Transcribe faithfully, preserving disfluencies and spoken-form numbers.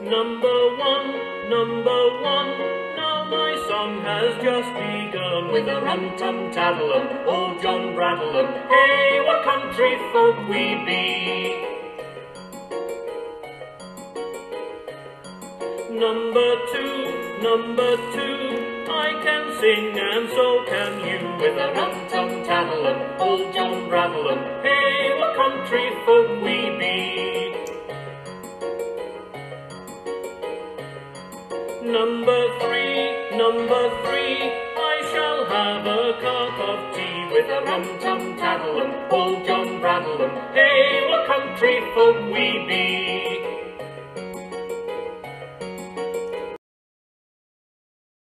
Number one, number one, now my song has just begun. With a rum-tum-taddlem, old John Braddlem, hey, what country folk we be. Number two, number two, I can sing and so can you. With a rum-tum-taddlem, old John Braddlem, hey, what country folk we be. Number three, number three, I shall have a cup of tea. With a rum-tum-taddlem, old John Braddlem, hey, what country folk we be.